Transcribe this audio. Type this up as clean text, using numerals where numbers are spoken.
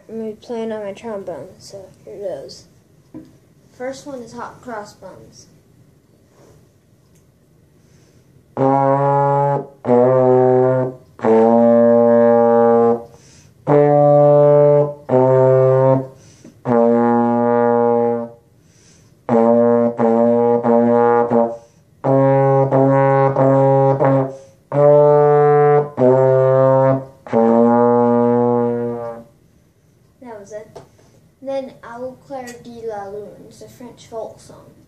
I'm going to be playing on my trombone, so here goes. First one is Hot Cross Buns. That was it. Then Au Clair de la Lune. It's a French folk song.